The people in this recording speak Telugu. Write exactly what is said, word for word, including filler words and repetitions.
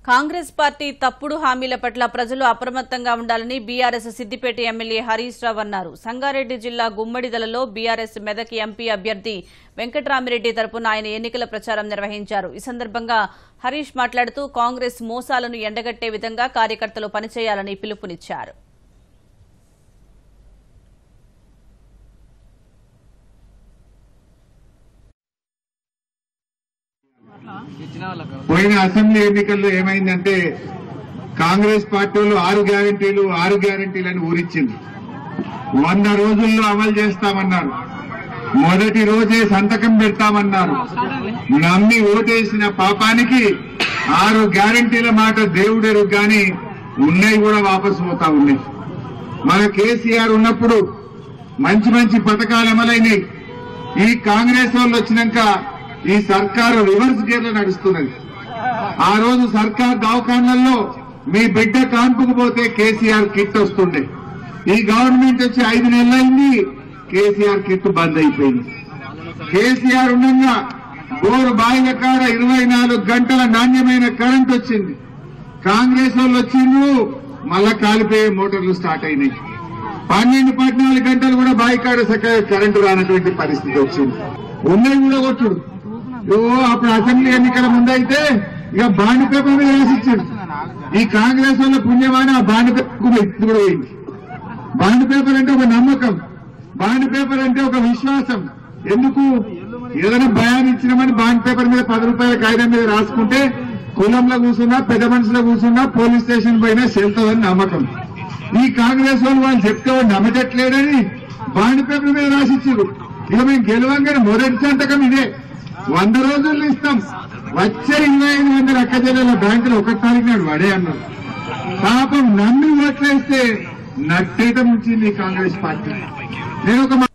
కాంగ్రెస్ పార్టీ తప్పుడు హామీల పట్ల ప్రజలు అప్రమత్తంగా ఉండాలని బీఆర్ఎస్ సిద్దిపేట ఎమ్మెల్యే హరీష్ రావు అన్నారు. సంగారెడ్డి జిల్లా గుమ్మడిదలలో బీఆర్ఎస్ మెదక్ ఎంపీ అభ్యర్థి వెంకట్రామిరెడ్డి తరపున ఆయన ఎన్నికల ప్రచారం నిర్వహించారు. ఈ సందర్భంగా హరీష్ మాట్లాడుతూ కాంగ్రెస్ మోసాలను ఎండగట్టే విధంగా కార్యకర్తలు పనిచేయాలని పిలుపునిచ్చారు. పోయిన అసెంబ్లీ ఎన్నికల్లో ఏమైందంటే కాంగ్రెస్ పార్టీలు ఆరు గ్యారంటీలు ఆరు గ్యారంటీలను ఊరిచ్చింది. వంద రోజుల్లో అమలు చేస్తామన్నారు. మొదటి రోజే సంతకం పెడతామన్నారు. నమ్మి ఓటేసిన పాపానికి ఆరు గ్యారంటీల మాట దేవుడెరు గాని ఉన్నాయి కూడా వాపసు పోతా ఉన్నాయి. మన కేసీఆర్ ఉన్నప్పుడు మంచి మంచి పథకాలు అమలైనాయి. ఈ కాంగ్రెస్ వాళ్ళు వచ్చినాక ఈ సర్కారు రివర్స్ గేర్ లో నడుస్తున్నది. ఆ రోజు సర్కార్ దవాఖాన్లలో మీ బిడ్డ కాన్పుకు పోతే కేసీఆర్ కిట్ వస్తుండే. ఈ గవర్నమెంట్ వచ్చి ఐదు నెలలైంది, కేసీఆర్ కిట్ బంద్ అయిపోయింది. కేసీఆర్ ఉండగా బోరు బాయిల కాడ ఇరవై నాలుగు గంటల నాణ్యమైన కరెంట్ వచ్చింది. కాంగ్రెస్ వాళ్ళు వచ్చిండ్రు, మళ్ళా కాలిపోయే మోటార్లు స్టార్ట్ అయినాయి. పన్నెండు పద్నాలుగు గంటలు కూడా బాయి కాడ చక్కగా కరెంటు రానటువంటి పరిస్థితి వచ్చింది. ఉన్నది కూడా కొట్టుడు. అప్పుడు అసెంబ్లీ ఎన్నికల ముందైతే ఇక బాండ్ పేపర్ మీద రాసిచ్చాడు. ఈ కాంగ్రెస్ వల్ల పుణ్యమాని ఆ బాండ్ పేపర్ కూడా పోయింది. బాండ్ పేపర్ అంటే ఒక నమ్మకం, బాండ్ పేపర్ అంటే ఒక విశ్వాసం. ఎందుకు ఏదైనా భయాన్ని ఇచ్చినామని బాండ్ పేపర్ మీద పది రూపాయల కాగితం మీద రాసుకుంటే కులంలో కూర్చున్నా పెద్ద మనుషులో కూర్చున్నా పోలీస్ స్టేషన్ పైన చెల్తాదని నమ్మకం. ఈ కాంగ్రెస్ వాళ్ళు వాళ్ళు చెప్తే వాడు నమ్మటట్లేడని బాండ్ పేపర్ మీద రాసిచ్చారు. ఇక మేము గెలవంగానే మొదటి సంతకం ఇదే, వంద రోజుల్లో ఇస్తాం. వచ్చే ఇరవై ఐదు వందల అక్క జిల్లాల బ్యాంకులు ఒకటి తారీఖు నాడు పడే అన్నారు. పాపం నమ్మి ఓట్లేస్తే నట్టేట ముంచింది కాంగ్రెస్ పార్టీ. నేను ఒక